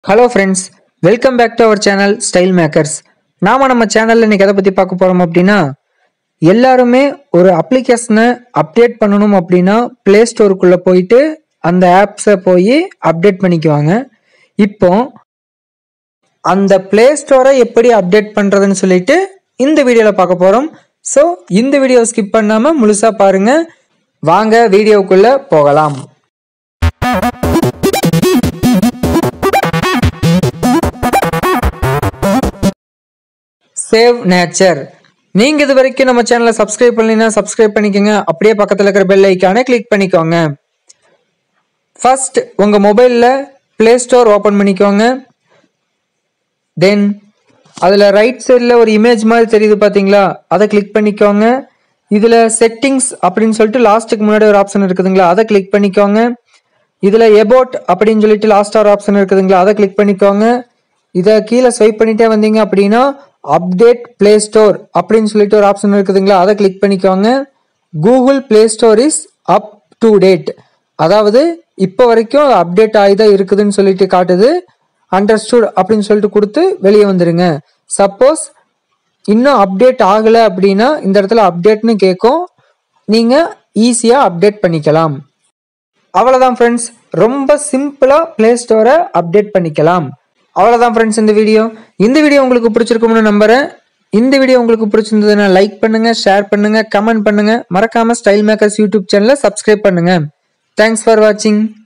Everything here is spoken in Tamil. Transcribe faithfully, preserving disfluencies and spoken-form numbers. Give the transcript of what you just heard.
Hello friends, welcome back to our channel Style Makers. நாம நம்ம சேனல்ல இன்னைக்கு எதை பத்தி பார்க்க போறோம் அப்படினா எல்லாரும் ஒரு அப்ளிகேஷனை அப்டேட் பண்ணனும் அப்படினா Play Store குள்ள போயிட்டு அந்த ஆப்ஸை போய் அப்டேட் பண்ணிக்குவாங்க. இப்போ அந்த Play Store-ஐ எப்படி அப்டேட் பண்றதுன்னு சொல்லிட்டு இந்த வீடியோல பார்க்க போறோம். சோ இந்த வீடியோ ஸ்கிப் பண்ணாம முழுசா பாருங்க. வாங்க வீடியோக்குள்ள போகலாம். Save Nature. நீங்க இது வரைக்கும் நம்ம சேனலை சப்ஸ்கிரைப் பண்ணலைனா சப்ஸ்கிரைப் பண்ணிக்கங்க. அப்படியே பக்கத்துல இருக்கிற பெல் ஐகானை கிளிக் பண்ணிக்கோங்க. ஃபர்ஸ்ட் உங்க மொபைல்ல Play Store ஓபன் பண்ணிக்கோங்க. தென் அதுல ரைட் சைடுல ஒரு இமேஜ் மாதிரி தெரியுது பாத்தீங்களா, அதை கிளிக் பண்ணிக்கோங்க. இதுல செட்டிங்ஸ் அப்படின்னு சொல்லிட்டு லாஸ்ட்டுக்கு முன்னாடி ஒரு ஆப்ஷன் இருக்குதுங்களா, அதை கிளிக் பண்ணிக்கோங்க. இதுல எபோட் அப்படின்னு சொல்லிட்டு லாஸ்ட் ஒரு ஆப்ஷன் இருக்குதுங்களா, அதை கிளிக் பண்ணிக்கோங்க. இதை கீழே ஸ்வைப் பண்ணிட்டே வந்தீங்க அப்படின்னா அப்டேட் Play Store அப்படின்னு சொல்லிட்டு ஒரு ஆப்ஷன் இருக்குதுங்களா, அதை கிளிக் பண்ணிக்கோங்க. Google Play Store is up to date, அதாவது இப்போ வரைக்கும் அப்டேட் ஆகிதான் இருக்குதுன்னு சொல்லிட்டு காட்டுது. அண்டர்ஸ்டுட் அப்படின்னு சொல்லிட்டு கொடுத்து வெளியே வந்துருங்க. சப்போஸ் இன்னும் அப்டேட் ஆகல அப்படின்னா இந்த இடத்துல அப்டேட்னு கேட்கும், நீங்க ஈஸியா அப்டேட் பண்ணிக்கலாம். அவ்வளவுதான் ஃப்ரெண்ட்ஸ், ரொம்ப சிம்பிளா Play Store-ஐ அப்டேட் பண்ணிக்கலாம். அவ்வளவுதான் ஃப்ரெண்ட்ஸ் இந்த வீடியோ. இந்த வீடியோ உங்களுக்கு பிடிச்சிருக்கும்னு நம்புறேன். இந்த வீடியோ உங்களுக்கு பிடிச்சிருந்ததுன்னா லைக் பண்ணுங்க, ஷேர் பண்ணுங்க, கமெண்ட் பண்ணுங்க. மறக்காம ஸ்டைல் மேக்கர்ஸ் யூடியூப் சேனலை சப்ஸ்கிரைப் பண்ணுங்க. தேங்க்ஸ் ஃபார் வாட்சிங்.